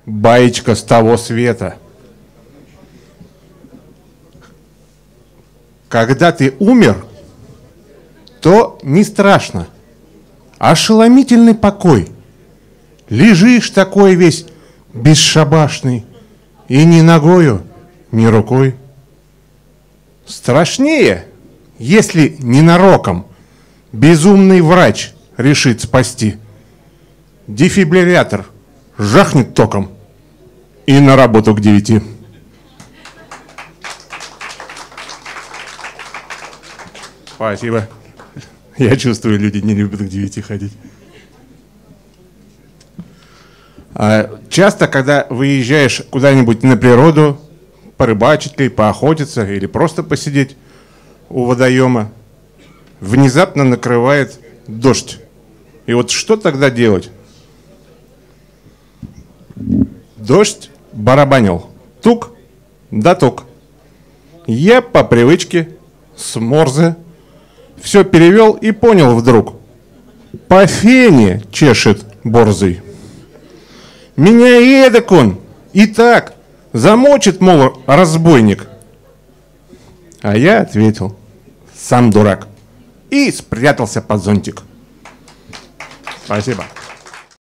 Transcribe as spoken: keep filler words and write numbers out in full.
Баечка с того света. Когда ты умер, то не страшно. Ошеломительный покой. Лежишь такой весь бесшабашный, и ни ногою, ни рукой. Страшнее, если ненароком безумный врач решит спасти. Дефибриллятор жахнет током и на работу к девяти. Спасибо. Я чувствую, люди не любят к девяти ходить. А часто, когда выезжаешь куда-нибудь на природу, порыбачить ли, поохотиться или просто посидеть у водоема, внезапно накрывает дождь. И вот что тогда делать? Дождь барабанил. Тук да тук. Я по привычке с морзе все перевел и понял вдруг. По фене чешет борзый. Меня и эдак он, и так, замочит, мол, разбойник. А я ответил, сам дурак, и спрятался под зонтик. Спасибо.